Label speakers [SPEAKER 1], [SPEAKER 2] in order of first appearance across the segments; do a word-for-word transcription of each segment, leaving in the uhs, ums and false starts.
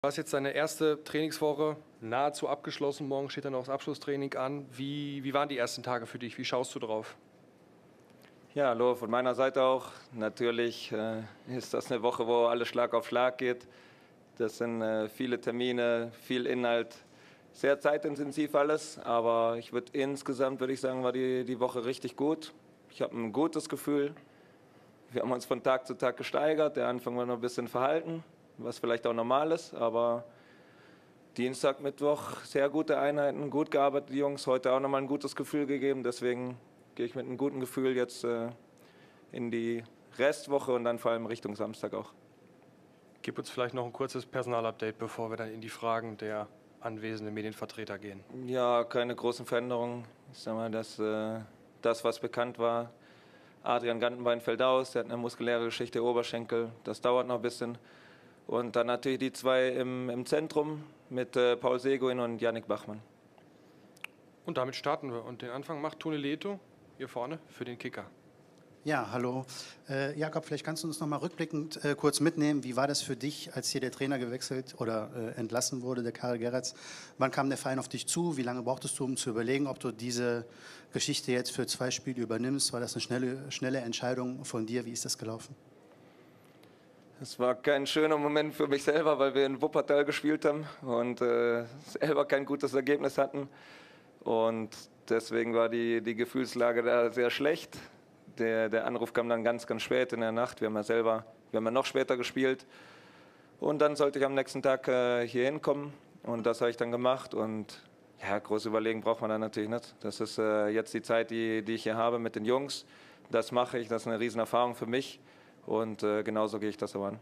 [SPEAKER 1] Du hast jetzt deine erste Trainingswoche nahezu abgeschlossen. Morgen steht dann auch das Abschlusstraining an. Wie, wie waren die ersten Tage für dich? Wie schaust du drauf?
[SPEAKER 2] Ja, hallo von meiner Seite auch. Natürlich äh, ist das eine Woche, wo alles Schlag auf Schlag geht. Das sind äh, viele Termine, viel Inhalt, sehr zeitintensiv alles. Aber ich würde insgesamt, würde ich sagen, war die, die Woche richtig gut. Ich habe ein gutes Gefühl. Wir haben uns von Tag zu Tag gesteigert. Der Anfang war noch ein bisschen verhalten, was vielleicht auch normal ist. Aber Dienstag, Mittwoch, sehr gute Einheiten, gut gearbeitet, die Jungs. Heute auch nochmal ein gutes Gefühl gegeben. Deswegen gehe ich mit einem guten Gefühl jetzt äh, in die Restwoche und dann vor allem Richtung Samstag auch.
[SPEAKER 1] Gib uns vielleicht noch ein kurzes Personalupdate, bevor wir dann in die Fragen der anwesenden Medienvertreter gehen.
[SPEAKER 2] Ja, keine großen Veränderungen. Ich sag mal, dass, äh, das, was bekannt war, Adrian Gantenbein fällt aus, der hat eine muskuläre Geschichte, der Oberschenkel, das dauert noch ein bisschen. Und dann natürlich die zwei im, im Zentrum mit äh, Paul Seguin und Yannick Bachmann.
[SPEAKER 1] Und damit starten wir. Und den Anfang macht Toni Leto hier vorne für den Kicker.
[SPEAKER 3] Ja, hallo. Äh, Jakob, vielleicht kannst du uns noch mal rückblickend äh, kurz mitnehmen. Wie war das für dich, als hier der Trainer gewechselt oder äh, entlassen wurde, der Karel Geratz? Wann kam der Verein auf dich zu? Wie lange brauchtest du, um zu überlegen, ob du diese Geschichte jetzt für zwei Spiele übernimmst? War das eine schnelle, schnelle Entscheidung von dir? Wie ist das gelaufen?
[SPEAKER 2] Es war kein schöner Moment für mich selber, weil wir in Wuppertal gespielt haben und äh, selber kein gutes Ergebnis hatten. Und deswegen war die, die Gefühlslage da sehr schlecht. Der, der Anruf kam dann ganz, ganz spät in der Nacht. Wir haben ja selber, wir haben ja noch später gespielt. Und dann sollte ich am nächsten Tag äh, hier hinkommen. Und das habe ich dann gemacht. Und ja, groß überlegen braucht man da natürlich nicht. Das ist äh, jetzt die Zeit, die, die ich hier habe mit den Jungs. Das mache ich, das ist eine Riesenerfahrung für mich. Und äh, genauso gehe ich das aber an.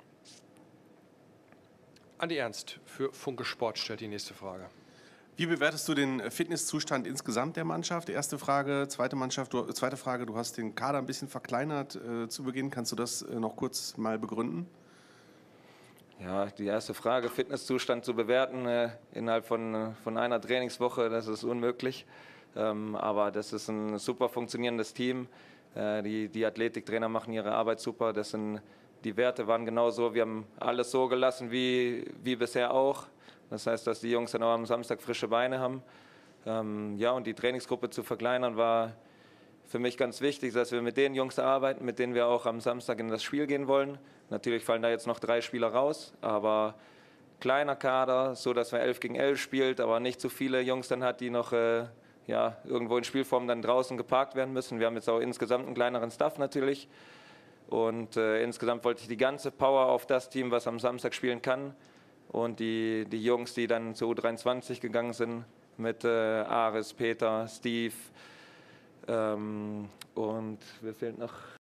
[SPEAKER 1] Andi Ernst für Funke Sport stellt die nächste Frage.
[SPEAKER 4] Wie bewertest du den Fitnesszustand insgesamt der Mannschaft? Erste Frage. Zweite, Mannschaft, du, zweite Frage, du hast den Kader ein bisschen verkleinert äh, zu Beginn. Kannst du das äh, noch kurz mal begründen?
[SPEAKER 2] Ja, die erste Frage, Fitnesszustand zu bewerten äh, innerhalb von, äh, von einer Trainingswoche, das ist unmöglich. Ähm, aber das ist ein super funktionierendes Team. Äh, die, die Athletiktrainer machen ihre Arbeit super. Das sind, die Werte waren genauso. Wir haben alles so gelassen wie, wie bisher auch. Das heißt, dass die Jungs dann auch am Samstag frische Beine haben. Ähm, ja, und die Trainingsgruppe zu verkleinern war für mich ganz wichtig, dass wir mit den Jungs arbeiten, mit denen wir auch am Samstag in das Spiel gehen wollen. Natürlich fallen da jetzt noch drei Spieler raus, aber kleiner Kader, so dass wir elf gegen elf spielt, aber nicht zu viele Jungs dann hat, die noch äh, ja, irgendwo in Spielform dann draußen geparkt werden müssen. Wir haben jetzt auch insgesamt einen kleineren Staff natürlich. Und äh, insgesamt wollte ich die ganze Power auf das Team, was am Samstag spielen kann. Und die, die Jungs, die dann zu U dreiundzwanzig gegangen sind, mit äh, Aris, Peter, Steve ähm, und wer fehlt noch?